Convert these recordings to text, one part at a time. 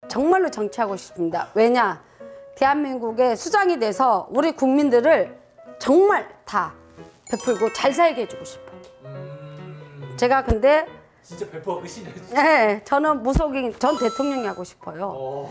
정말로 정치하고 싶습니다. 왜냐? 대한민국의 수장이 돼서 우리 국민들을 정말 다 베풀고 잘 살게 해주고 싶어요. 제가 근데 진짜 베풀어 끝이네. 네, 저는 무속인 전 대통령이 하고 싶어요.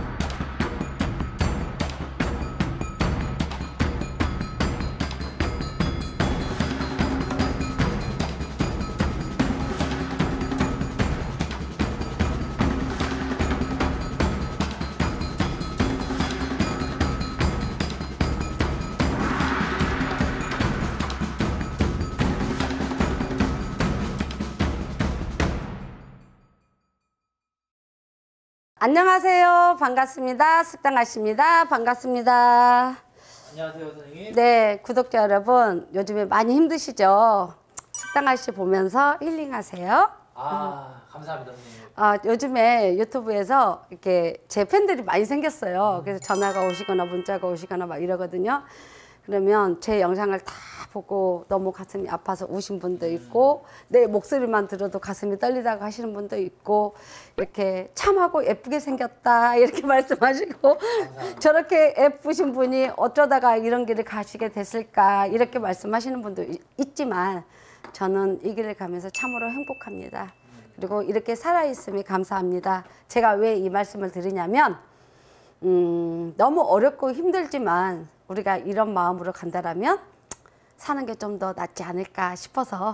안녕하세요. 반갑습니다. 숙당아씨입니다. 반갑습니다. 안녕하세요, 선생님. 네, 구독자 여러분, 요즘에 많이 힘드시죠? 숙당아씨 보면서 힐링하세요. 감사합니다, 선생님. 요즘에 유튜브에서 이렇게 제 팬들이 많이 생겼어요. 그래서 전화가 오시거나 문자가 오시거나 막 이러거든요. 그러면 제 영상을 다 보고 너무 가슴이 아파서 우신 분도 있고 내 목소리만 들어도 가슴이 떨리다가 하시는 분도 있고 이렇게 참하고 예쁘게 생겼다 이렇게 말씀하시고 저렇게 예쁘신 분이 어쩌다가 이런 길을 가시게 됐을까 이렇게 말씀하시는 분도 있지만 저는 이 길을 가면서 참으로 행복합니다. 그리고 이렇게 살아있음이 감사합니다. 제가 왜 이 말씀을 드리냐면 너무 어렵고 힘들지만 우리가 이런 마음으로 간다라면 사는 게 좀 더 낫지 않을까 싶어서.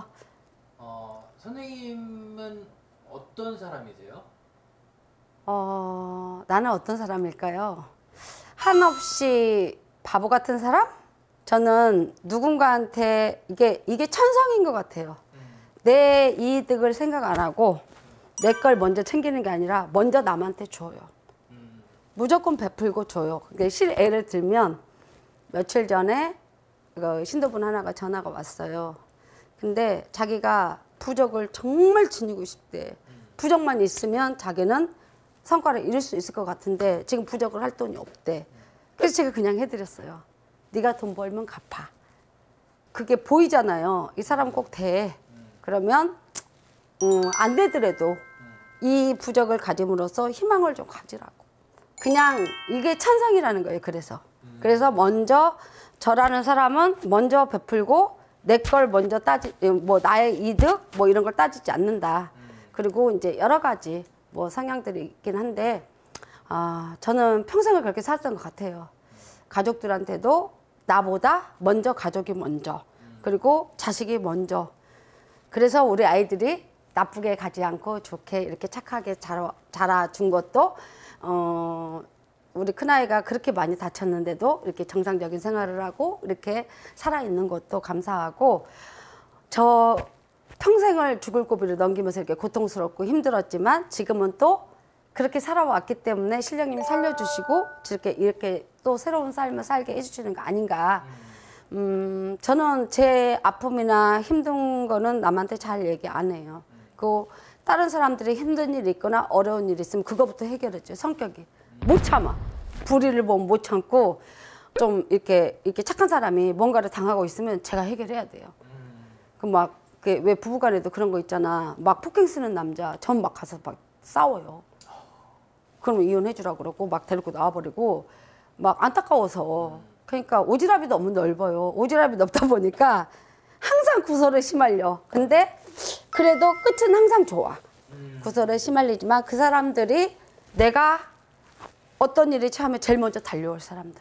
선생님은 어떤 사람이세요? 나는 어떤 사람일까요? 한없이 바보 같은 사람? 저는 누군가한테 이게 천성인 것 같아요. 내 이득을 생각 안 하고 내 걸 먼저 챙기는 게 아니라 먼저 남한테 줘요. 무조건 베풀고 줘요. 예를 들면 며칠 전에 신도분 하나가 전화가 왔어요. 근데 자기가 부적을 정말 지니고 싶대. 부적만 있으면 자기는 성과를 이룰 수 있을 것 같은데 지금 부적을 할 돈이 없대. 그래서 제가 그냥 해드렸어요. 네가 돈 벌면 갚아. 그게 보이잖아요. 이 사람 꼭 돼. 그러면 안 되더라도 이 부적을 가짐으로써 희망을 좀 가지라고. 그냥 이게 천성이라는 거예요. 그래서 먼저 저라는 사람은 먼저 베풀고 내 걸 먼저 나의 이득 이런 걸 따지지 않는다. 그리고 이제 여러 가지 성향들이 있긴 한데 저는 평생을 그렇게 살았던 것 같아요. 가족들한테도 나보다 먼저 가족이 먼저 그리고 자식이 먼저. 그래서 우리 아이들이 나쁘게 가지 않고 좋게 이렇게 착하게 자라준 것도 우리 큰아이가 그렇게 많이 다쳤는데도 이렇게 정상적인 생활을 하고 이렇게 살아있는 것도 감사하고 저 평생을 죽을 고비를 넘기면서 이렇게 고통스럽고 힘들었지만 지금은 또 그렇게 살아왔기 때문에 신령님이 살려주시고 이렇게 또 새로운 삶을 살게 해주시는 거 아닌가. 저는 제 아픔이나 힘든 거는 남한테 잘 얘기 안 해요. 다른 사람들이 힘든 일이 있거나 어려운 일이 있으면 그거부터 해결해줘요. 성격이 못 참아. 불의를 보면 못 참고 좀 이렇게 착한 사람이 뭔가를 당하고 있으면 제가 해결해야 돼요. 왜 부부간에도 그런 거 있잖아. 막 폭행 쓰는 남자 전 막 가서 막 싸워요. 그러면 이혼해주라고 그러고 막 데리고 나와버리고 막 안타까워서. 그러니까 오지랖이 너무 넓어요. 오지랖이 넓다 보니까 항상 구설에 시말려. 근데 그래도 끝은 항상 좋아. 구설에 시말리지만 그 사람들이 내가 어떤 일이 처음에 제일 먼저 달려올 사람들.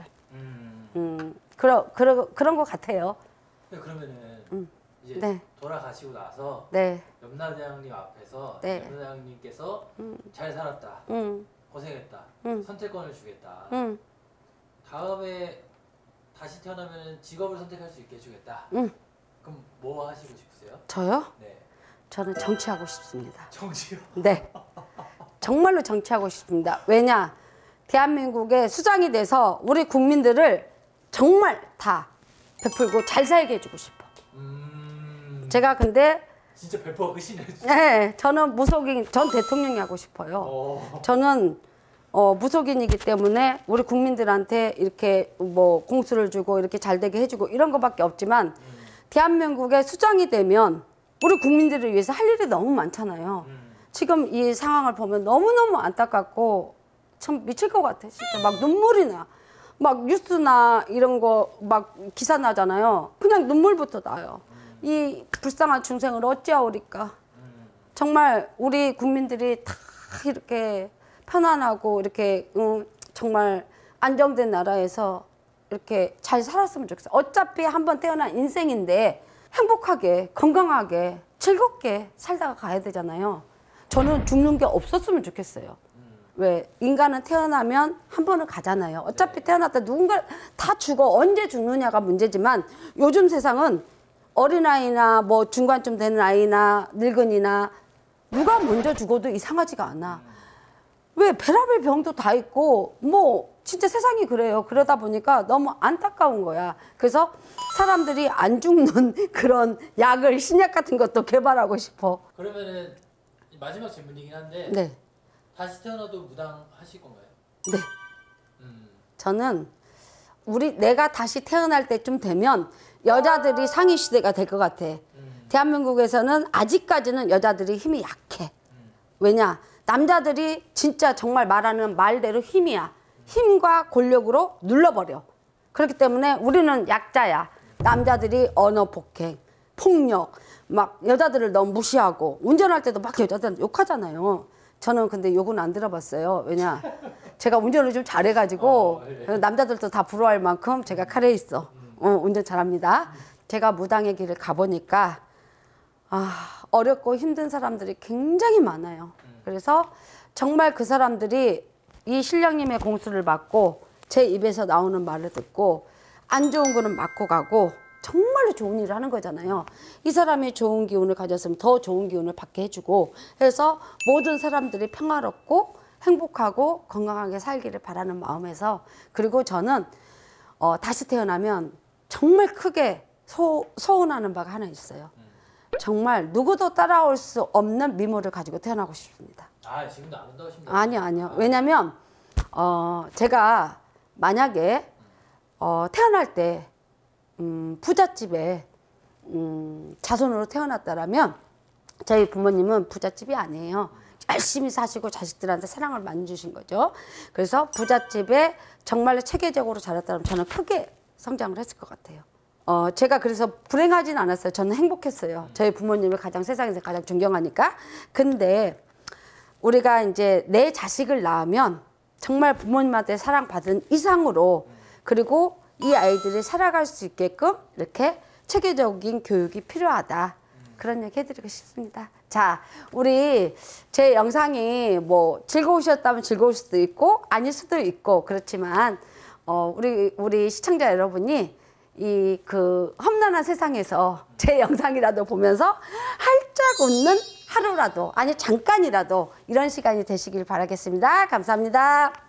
그런 것 같아요. 네, 그러면은 이제 네. 돌아가시고 나서 네. 염라대왕님 앞에서 네. 염라대왕님께서 잘 살았다, 고생했다, 선택권을 주겠다. 다음에 다시 태어나면 직업을 선택할 수 있게 해주겠다. 그럼 뭐 하시고 싶으세요? 저요? 네. 저는 정치하고 싶습니다. 정치요? 네. 정말로 정치하고 싶습니다. 왜냐? 대한민국의 수장이 돼서 우리 국민들을 정말 다 베풀고 잘 살게 해주고 싶어. 제가 근데 진짜 베풀어 끝이네. 네, 저는 전 대통령이 하고 싶어요. 저는 무속인이기 때문에 우리 국민들한테 이렇게 공수를 주고 이렇게 잘 되게 해주고 이런 것밖에 없지만 대한민국의 수장이 되면 우리 국민들을 위해서 할 일이 너무 많잖아요. 지금 이 상황을 보면 너무너무 안타깝고 참 미칠 것 같아. 진짜 막 눈물이 나. 막 뉴스나 이런 거 막 기사 나잖아요. 그냥 눈물부터 나요. 이 불쌍한 중생을 어찌하오리까. 정말 우리 국민들이 다 이렇게 편안하고 이렇게 정말 안정된 나라에서 이렇게 잘 살았으면 좋겠어요. 어차피 한번 태어난 인생인데 행복하게 건강하게 즐겁게 살다가 가야 되잖아요. 저는 죽는 게 없었으면 좋겠어요. 왜 인간은 태어나면 한 번은 가잖아요. 어차피 태어났다 누군가 다 죽어. 언제 죽느냐가 문제지만 요즘 세상은 어린아이나 뭐 중간쯤 되는 아이나 늙은이나 누가 먼저 죽어도 이상하지가 않아. 왜 별의별 병도 다 있고 뭐 진짜 세상이 그래요. 그러다 보니까 너무 안타까운 거야. 그래서 사람들이 안 죽는 그런 약을 신약 같은 것도 개발하고 싶어. 그러면은 마지막 질문이긴 한데 네. 다시 태어나도 무당하실 건가요? 네. 저는 내가 다시 태어날 때쯤 되면 여자들이 상위 시대가 될 것 같아. 대한민국에서는 아직까지는 여자들이 힘이 약해. 왜냐? 남자들이 진짜 정말 말하는 말대로 힘이야. 힘과 권력으로 눌러버려. 그렇기 때문에 우리는 약자야. 남자들이 언어 폭행, 폭력, 막 여자들을 너무 무시하고 운전할 때도 막 여자들한테 욕하잖아요. 저는 근데 욕은 안 들어봤어요. 왜냐? 제가 운전을 좀 잘해가지고 남자들도 다 부러워할 만큼 제가 칼에 있어. 운전 잘합니다. 제가 무당의 길을 가보니까 어렵고 힘든 사람들이 굉장히 많아요. 그래서 정말 그 사람들이 이 신령님의 공수를 받고 제 입에서 나오는 말을 듣고 안 좋은 거는 맞고 가고 정말로 좋은 일을 하는 거잖아요. 이 사람이 좋은 기운을 가졌으면 더 좋은 기운을 받게 해주고 해서 모든 사람들이 평화롭고 행복하고 건강하게 살기를 바라는 마음에서 그리고 저는 다시 태어나면 정말 크게 소원하는 바가 하나 있어요. 정말 누구도 따라올 수 없는 미모를 가지고 태어나고 싶습니다. 지금도 안 온다고 아니요. 왜냐면 제가 만약에 태어날 때 부잣집에 자손으로 태어났다라면 저희 부모님은 부잣집이 아니에요. 열심히 사시고 자식들한테 사랑을 많이 주신 거죠. 그래서 부잣집에 정말로 체계적으로 자랐다면 저는 크게 성장을 했을 것 같아요. 제가 그래서 불행하진 않았어요. 저는 행복했어요. 저희 부모님을 세상에서 가장 존경하니까. 근데 우리가 이제 내 자식을 낳으면 정말 부모님한테 사랑받은 이상으로 그리고 이 아이들이 살아갈 수 있게끔 이렇게 체계적인 교육이 필요하다. 그런 얘기 해드리고 싶습니다. 자, 제 영상이 뭐 즐거우셨다면 즐거울 수도 있고 아닐 수도 있고 그렇지만 우리 시청자 여러분이 이 험난한 세상에서 제 영상이라도 보면서 활짝 웃는 하루라도 아니 잠깐이라도 이런 시간이 되시길 바라겠습니다. 감사합니다.